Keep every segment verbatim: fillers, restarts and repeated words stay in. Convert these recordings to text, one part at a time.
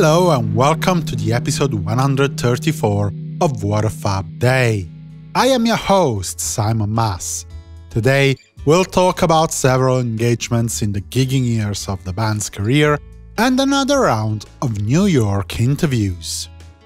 Hello and welcome to the episode one hundred thirty-four of What a Fab Day. I am your host, Simon Mas. Today, we'll talk about several engagements in the gigging years of the band's career and another round of New York interviews.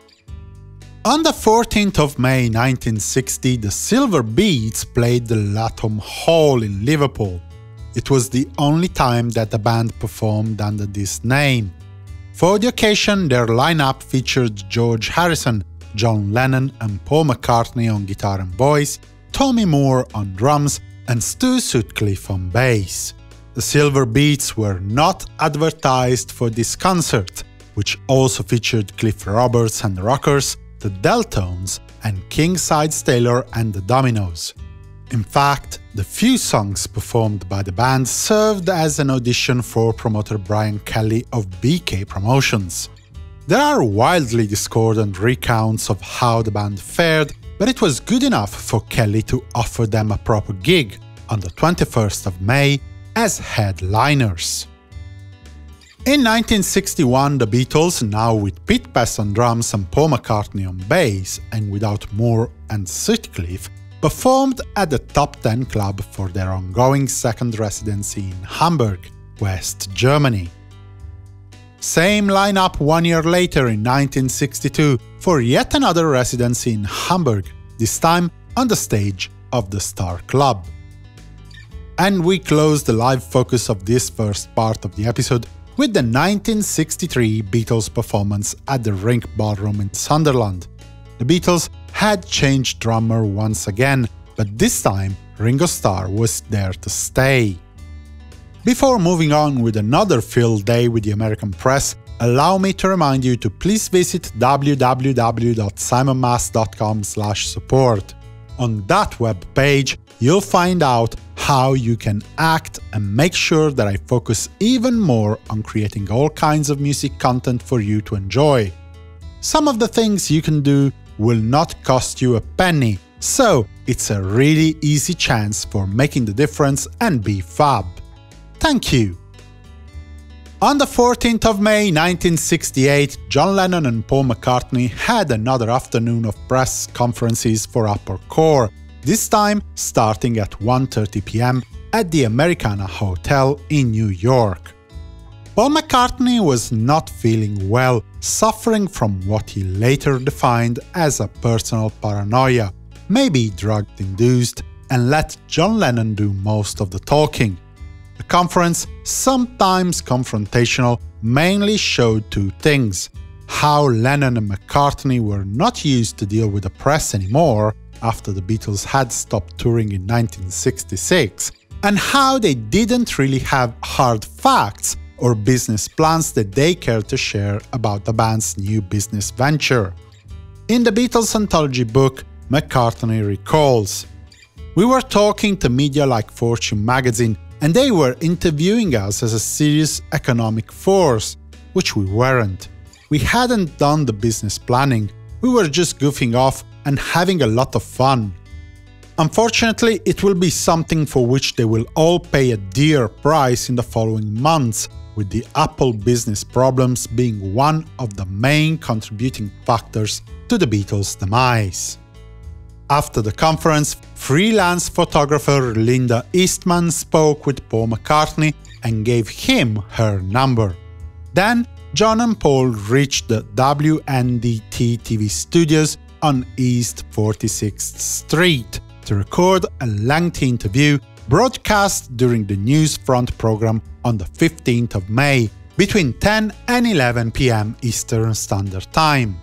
On the fourteenth of May nineteen sixty, the Silver Beats played the Lathom Hall in Liverpool. It was the only time that the band performed under this name. For the occasion, their lineup featured George Harrison, John Lennon and Paul McCartney on guitar and voice, Tommy Moore on drums, and Stu Sutcliffe on bass. The Silver Beats were not advertised for this concert, which also featured Cliff Roberts and the Rockers, the Deltones, and King Sides Taylor and the Dominoes. In fact, the few songs performed by the band served as an audition for promoter Brian Kelly of B K Promotions. There are wildly discordant recounts of how the band fared, but it was good enough for Kelly to offer them a proper gig on the twenty-first of May as headliners. In nineteen sixty-one, the Beatles, now with Pete Best on drums and Paul McCartney on bass, and without Moore and Sutcliffe, performed at the Top Ten Club for their ongoing second residency in Hamburg, West Germany. Same lineup one year later in nineteen sixty-two for yet another residency in Hamburg, this time on the stage of the Star Club. And we close the live focus of this first part of the episode with the nineteen sixty-three Beatles performance at the Rink Ballroom in Sunderland. The Beatles had changed drummer once again, but this time Ringo Starr was there to stay. Before moving on with another field day with the American press, allow me to remind you to please visit w w w dot simon mas dot com slash support. On that web page, you'll find out how you can act and make sure that I focus even more on creating all kinds of music content for you to enjoy. Some of the things you can do will not cost you a penny, so it's a really easy chance for making the difference and be fab. Thank you! On the fourteenth of May nineteen sixty-eight, John Lennon and Paul McCartney had another afternoon of press conferences for Upper Core, this time starting at one thirty p m at the Americana Hotel in New York. Paul McCartney was not feeling well, suffering from what he later defined as a personal paranoia, maybe drug-induced, and let John Lennon do most of the talking. The conference, sometimes confrontational, mainly showed two things: how Lennon and McCartney were not used to deal with the press anymore, after the Beatles had stopped touring in nineteen sixty-six, and how they didn't really have hard facts or business plans that they cared to share about the band's new business venture. In the Beatles anthology book, McCartney recalls, "We were talking to media like Fortune magazine, and they were interviewing us as a serious economic force, which we weren't. We hadn't done the business planning, we were just goofing off and having a lot of fun. Unfortunately, it will be something for which they will all pay a dear price in the following months, with the Apple business problems being one of the main contributing factors to the Beatles' demise." After the conference, freelance photographer Linda Eastman spoke with Paul McCartney and gave him her number. Then, John and Paul reached the W N D T T V studios on East forty-sixth Street to record a lengthy interview broadcast during the Newsfront program on the fifteenth of May, between ten and eleven p m Eastern Standard Time.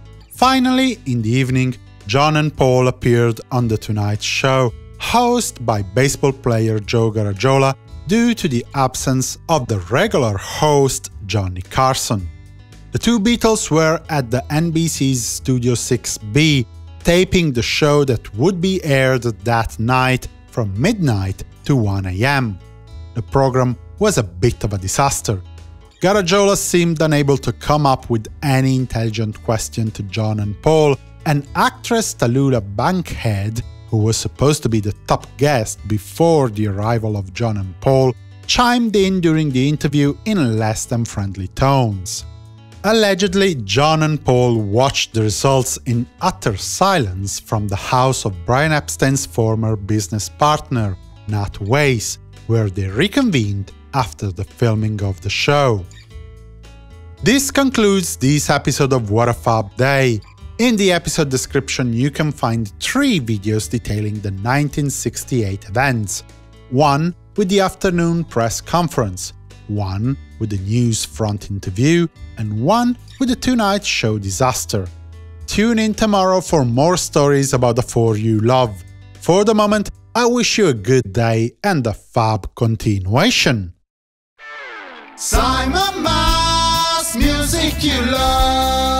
Finally, in the evening, John and Paul appeared on The Tonight Show, hosted by baseball player Joe Garagiola, due to the absence of the regular host Johnny Carson. The two Beatles were at the N B C's Studio six B, taping the show that would be aired that night from midnight to one a m The program was a bit of a disaster. Garagiola seemed unable to come up with any intelligent question to John and Paul, and actress Tallulah Bankhead, who was supposed to be the top guest before the arrival of John and Paul, chimed in during the interview in less than friendly tones. Allegedly, John and Paul watched the results in utter silence from the house of Brian Epstein's former business partner, Nat Weiss, where they reconvened after the filming of the show. This concludes this episode of What a Fab Day. In the episode description you can find three videos detailing the nineteen sixty-eight events. One with the afternoon press conference, one with the Newsfront interview, and one with the two-night show disaster. Tune in tomorrow for more stories about the four you love. For the moment, I wish you a good day and a fab continuation. Simon Mas, music you love.